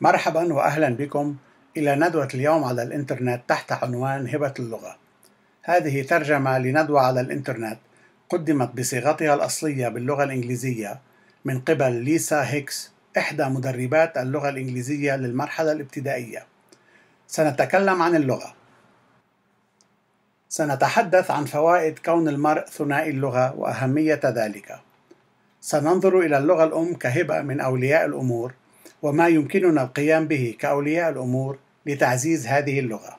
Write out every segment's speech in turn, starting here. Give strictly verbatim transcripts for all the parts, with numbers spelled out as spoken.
مرحبا وأهلا بكم إلى ندوة اليوم على الإنترنت تحت عنوان هبة اللغة. هذه ترجمة لندوة على الإنترنت قدمت بصيغتها الأصلية باللغة الإنجليزية من قبل ليسا هيكس، إحدى مدربات اللغة الإنجليزية للمرحلة الابتدائية. سنتكلم عن اللغة. سنتحدث عن فوائد كون المرء ثنائي اللغة وأهمية ذلك. سننظر إلى اللغة الأم كهبة من أولياء الأمور، وما يمكننا القيام به كأولياء الأمور لتعزيز هذه اللغة.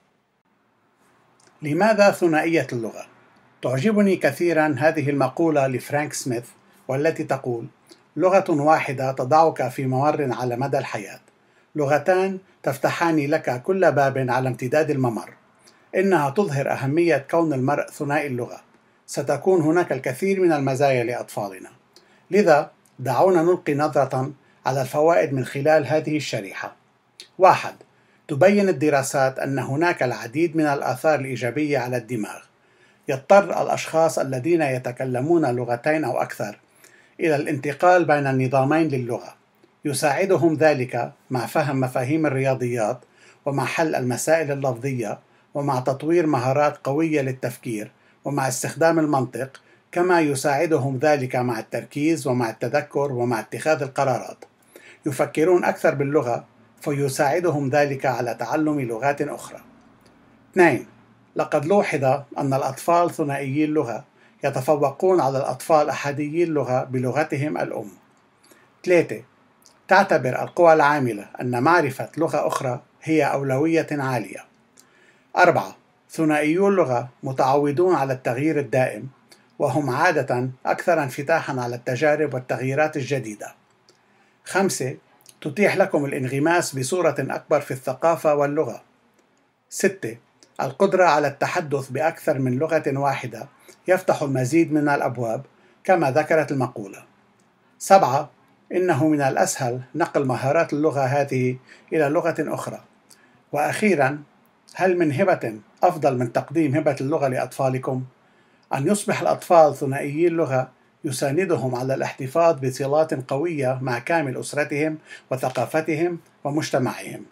لماذا ثنائية اللغة؟ تعجبني كثيرا هذه المقولة لفرانك سميث، والتي تقول: لغة واحدة تضعك في ممر على مدى الحياة، لغتان تفتحان لك كل باب على امتداد الممر. إنها تظهر أهمية كون المرء ثنائي اللغة. ستكون هناك الكثير من المزايا لأطفالنا، لذا دعونا نلقي نظرة على الفوائد من خلال هذه الشريحة. واحد. تبين الدراسات أن هناك العديد من الآثار الإيجابية على الدماغ. يضطر الأشخاص الذين يتكلمون لغتين أو أكثر إلى الانتقال بين النظامين للغة. يساعدهم ذلك مع فهم مفاهيم الرياضيات، ومع حل المسائل اللفظية، ومع تطوير مهارات قوية للتفكير، ومع استخدام المنطق، كما يساعدهم ذلك مع التركيز ومع التذكر ومع اتخاذ القرارات. يفكرون أكثر باللغة، فيساعدهم ذلك على تعلم لغات أخرى. اثنين. لقد لوحظ أن الأطفال ثنائيي اللغة يتفوقون على الأطفال أحاديي اللغة بلغتهم الأم. ثلاثة. تعتبر القوى العاملة أن معرفة لغة أخرى هي أولوية عالية. أربعة. ثنائيو اللغة متعودون على التغيير الدائم، وهم عادة أكثر انفتاحا على التجارب والتغييرات الجديدة. خمسة. تتيح لكم الانغماس بصورة أكبر في الثقافة واللغة. ستة. القدرة على التحدث بأكثر من لغة واحدة يفتح المزيد من الأبواب، كما ذكرت المقولة. سبعة. إنه من الأسهل نقل مهارات اللغة هذه إلى لغة أخرى. وأخيرا، هل من هبة أفضل من تقديم هبة اللغة لأطفالكم؟ أن يصبح الأطفال ثنائيي اللغة يساندهم على الاحتفاظ بصلات قوية مع كامل أسرتهم وثقافتهم ومجتمعهم.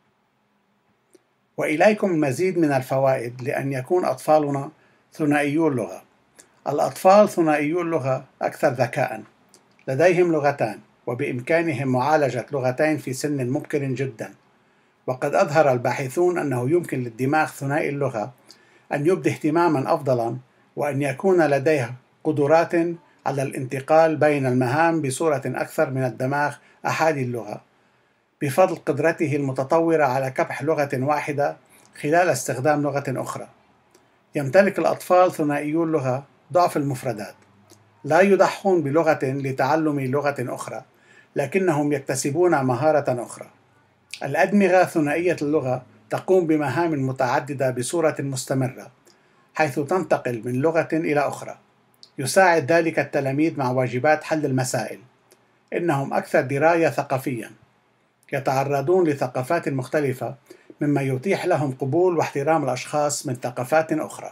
وإليكم المزيد من الفوائد لأن يكون أطفالنا ثنائيو اللغة. الأطفال ثنائيو اللغة أكثر ذكاءً، لديهم لغتان، وبإمكانهم معالجة لغتين في سن مبكر جداً. وقد أظهر الباحثون أنه يمكن للدماغ ثنائي اللغة أن يبدي اهتماماً أفضلاً، وأن يكون لديه قدرات على الانتقال بين المهام بصورة أكثر من الدماغ أحادي اللغة، بفضل قدرته المتطورة على كبح لغة واحدة خلال استخدام لغة أخرى. يمتلك الأطفال ثنائيو اللغة ضعف المفردات، لا يضحون بلغة لتعلم لغة أخرى، لكنهم يكتسبون مهارة أخرى. الأدمغة ثنائية اللغة تقوم بمهام متعددة بصورة مستمرة، حيث تنتقل من لغة إلى أخرى. يساعد ذلك التلاميذ مع واجبات حل المسائل. إنهم أكثر دراية ثقافياً، يتعرضون لثقافات مختلفة، مما يتيح لهم قبول واحترام الأشخاص من ثقافات أخرى.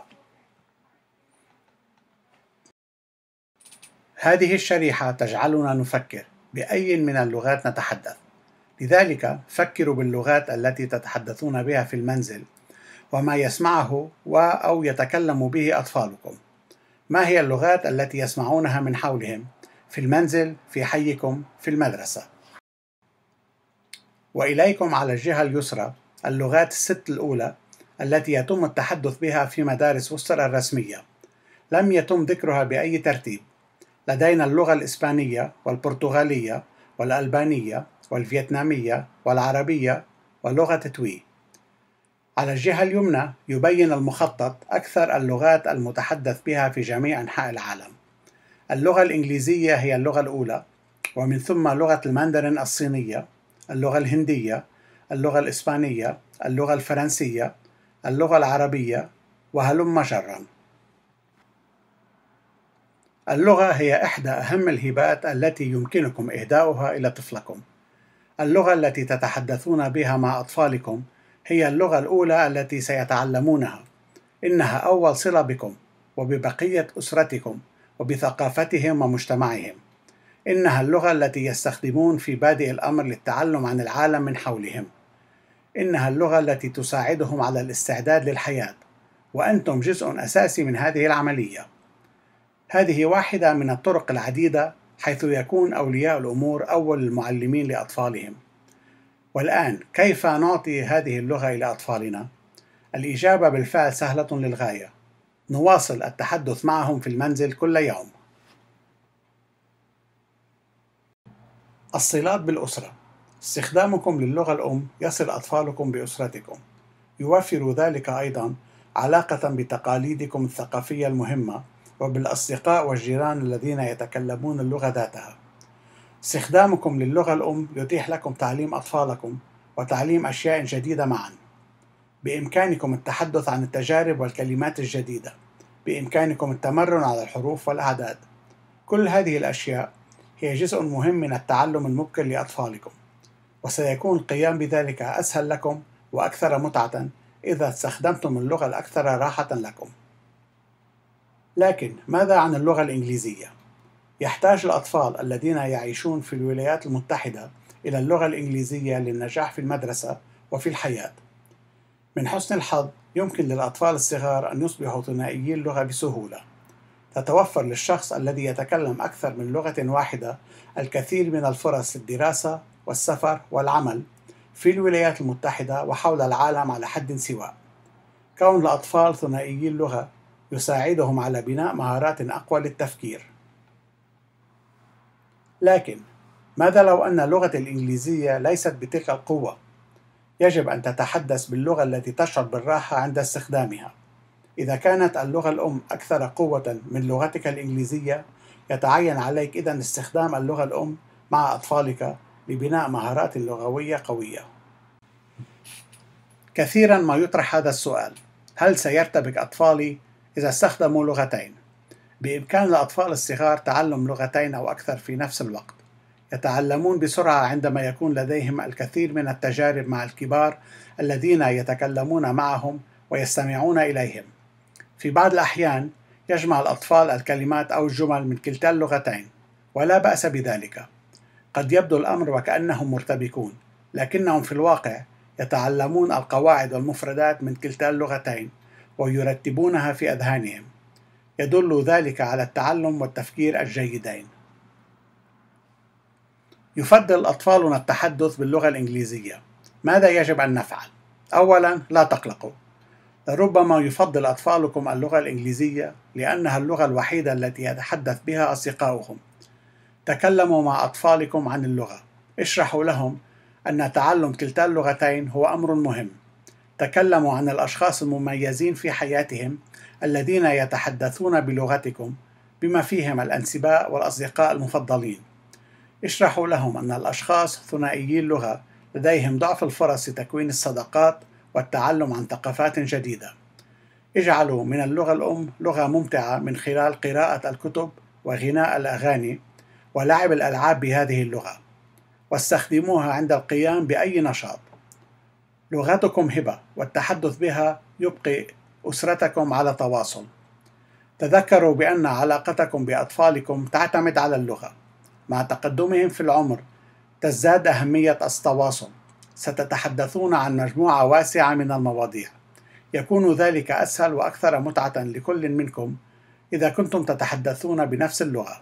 هذه الشريحة تجعلنا نفكر بأي من اللغات نتحدث. لذلك فكروا باللغات التي تتحدثون بها في المنزل، وما يسمعه و أو يتكلم به أطفالكم. ما هي اللغات التي يسمعونها من حولهم في المنزل، في حيكم، في المدرسة؟ وإليكم على الجهة اليسرى اللغات الست الأولى التي يتم التحدث بها في مدارس وستر الرسمية. لم يتم ذكرها بأي ترتيب. لدينا اللغة الإسبانية والبرتغالية والألبانية والفيتنامية والعربية ولغة توي. على الجهة اليمنى يبين المخطط أكثر اللغات المتحدث بها في جميع أنحاء العالم. اللغة الإنجليزية هي اللغة الأولى، ومن ثم لغة الماندرين الصينية، اللغة الهندية، اللغة الإسبانية، اللغة الفرنسية، اللغة العربية، وهلم جرا. اللغة هي إحدى أهم الهبات التي يمكنكم إهداؤها إلى طفلكم. اللغة التي تتحدثون بها مع أطفالكم هي اللغة الأولى التي سيتعلمونها. إنها أول صلة بكم وببقية أسرتكم وبثقافتهم ومجتمعهم. إنها اللغة التي يستخدمون في بادئ الأمر للتعلم عن العالم من حولهم. إنها اللغة التي تساعدهم على الاستعداد للحياة، وأنتم جزء أساسي من هذه العملية. هذه واحدة من الطرق العديدة حيث يكون أولياء الأمور أول المعلمين لأطفالهم. والآن كيف نعطي هذه اللغة إلى أطفالنا؟ الإجابة بالفعل سهلة للغاية. نواصل التحدث معهم في المنزل كل يوم. الصلات بالأسرة. استخدامكم للغة الأم يصل أطفالكم بأسرتكم. يوفر ذلك أيضا علاقة بتقاليدكم الثقافية المهمة وبالأصدقاء والجيران الذين يتكلمون اللغة ذاتها. استخدامكم للغة الأم يتيح لكم تعليم أطفالكم وتعليم أشياء جديدة معا. بإمكانكم التحدث عن التجارب والكلمات الجديدة. بإمكانكم التمرن على الحروف والأعداد. كل هذه الأشياء هي جزء مهم من التعلم المبكر لأطفالكم، وسيكون القيام بذلك أسهل لكم وأكثر متعة إذا استخدمتم اللغة الأكثر راحة لكم. لكن ماذا عن اللغة الإنجليزية؟ يحتاج الأطفال الذين يعيشون في الولايات المتحدة إلى اللغة الإنجليزية للنجاح في المدرسة وفي الحياة. من حسن الحظ يمكن للأطفال الصغار أن يصبحوا ثنائيي اللغة بسهولة. تتوفر للشخص الذي يتكلم أكثر من لغة واحدة الكثير من الفرص للدراسة والسفر والعمل في الولايات المتحدة وحول العالم على حد سواء. كون الأطفال ثنائيي اللغة يساعدهم على بناء مهارات أقوى للتفكير. لكن ماذا لو أن اللغة الإنجليزية ليست بتلك القوة؟ يجب أن تتحدث باللغة التي تشعر بالراحة عند استخدامها. إذا كانت اللغة الأم أكثر قوة من لغتك الإنجليزية، يتعين عليك إذن استخدام اللغة الأم مع أطفالك لبناء مهارات لغوية قوية. كثيرا ما يطرح هذا السؤال: هل سيرتبك أطفالي إذا استخدموا لغتين؟ بإمكان الأطفال الصغار تعلم لغتين أو أكثر في نفس الوقت. يتعلمون بسرعة عندما يكون لديهم الكثير من التجارب مع الكبار الذين يتكلمون معهم ويستمعون إليهم. في بعض الأحيان يجمع الأطفال الكلمات أو الجمل من كلتا اللغتين، ولا بأس بذلك. قد يبدو الأمر وكأنهم مرتبكون، لكنهم في الواقع يتعلمون القواعد والمفردات من كلتا اللغتين ويرتبونها في أذهانهم. يدل ذلك على التعلم والتفكير الجيدين. يفضل أطفالنا التحدث باللغة الإنجليزية. ماذا يجب أن نفعل؟ أولاً، لا تقلقوا. ربما يفضل أطفالكم اللغة الإنجليزية لأنها اللغة الوحيدة التي يتحدث بها أصدقاؤهم. تكلموا مع أطفالكم عن اللغة. اشرحوا لهم أن تعلم كلتا اللغتين هو أمر مهم. تكلموا عن الأشخاص المميزين في حياتهم الذين يتحدثون بلغتكم، بما فيهم الأنسباء والأصدقاء المفضلين. اشرحوا لهم أن الأشخاص ثنائيي اللغة لديهم ضعف الفرص لتكوين الصداقات والتعلم عن ثقافات جديدة. اجعلوا من اللغة الأم لغة ممتعة من خلال قراءة الكتب وغناء الأغاني ولعب الألعاب بهذه اللغة، واستخدموها عند القيام بأي نشاط. لغتكم هبة، والتحدث بها يبقي أسرتكم على تواصل. تذكروا بأن علاقتكم بأطفالكم تعتمد على اللغة. مع تقدمهم في العمر تزداد أهمية التواصل. ستتحدثون عن مجموعة واسعة من المواضيع. يكون ذلك أسهل وأكثر متعة لكل منكم إذا كنتم تتحدثون بنفس اللغة.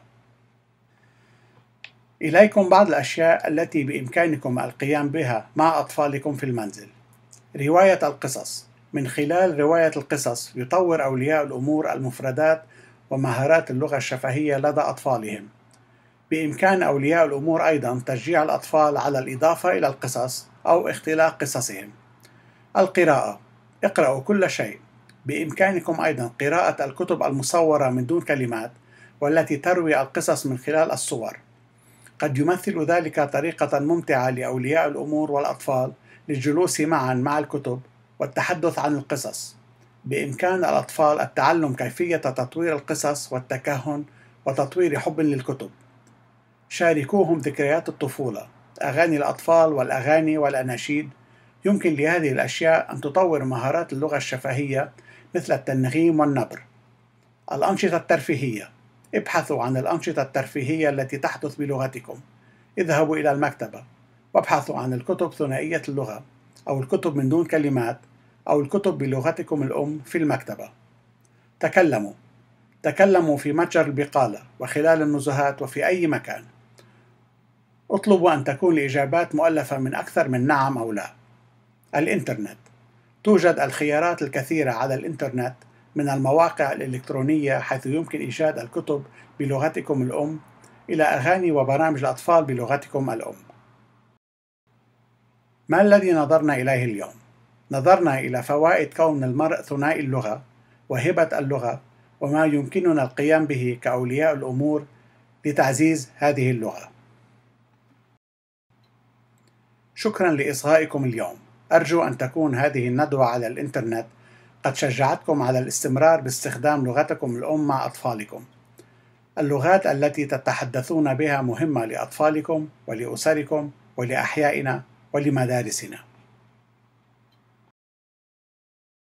إليكم بعض الأشياء التي بإمكانكم القيام بها مع أطفالكم في المنزل. رواية القصص. من خلال رواية القصص يطور أولياء الأمور المفردات ومهارات اللغة الشفهية لدى أطفالهم. بإمكان أولياء الأمور أيضا تشجيع الأطفال على الإضافة إلى القصص أو اختلاق قصصهم. القراءة. اقرأوا كل شيء. بإمكانكم أيضا قراءة الكتب المصورة من دون كلمات والتي تروي القصص من خلال الصور. قد يمثل ذلك طريقة ممتعة لأولياء الأمور والأطفال للجلوس معا مع الكتب والتحدث عن القصص. بإمكان الأطفال التعلم كيفية تطوير القصص والتكهن وتطوير حب للكتب. شاركوهم ذكريات الطفولة، أغاني الأطفال والأغاني والأناشيد. يمكن لهذه الأشياء أن تطور مهارات اللغة الشفهية مثل التنغيم والنبر. الأنشطة الترفيهية. ابحثوا عن الأنشطة الترفيهية التي تحدث بلغتكم. اذهبوا إلى المكتبة وابحثوا عن الكتب ثنائية اللغة أو الكتب من دون كلمات أو الكتب بلغتكم الأم في المكتبة. تكلموا تكلموا في متجر البقالة وخلال النزهات وفي أي مكان. اطلبوا أن تكون الإجابات مؤلفة من أكثر من نعم أو لا. الإنترنت. توجد الخيارات الكثيرة على الإنترنت من المواقع الإلكترونية حيث يمكن إيجاد الكتب بلغتكم الأم إلى أغاني وبرامج الأطفال بلغتكم الأم. ما الذي نظرنا إليه اليوم؟ نظرنا إلى فوائد كون المرء ثنائي اللغة وهبة اللغة وما يمكننا القيام به كأولياء الأمور لتعزيز هذه اللغة. شكرا لإصغائكم اليوم. أرجو أن تكون هذه الندوة على الإنترنت قد شجعتكم على الاستمرار باستخدام لغتكم الأم مع أطفالكم. اللغات التي تتحدثون بها مهمة لأطفالكم ولأسركم ولأحيائنا ولمدارسنا.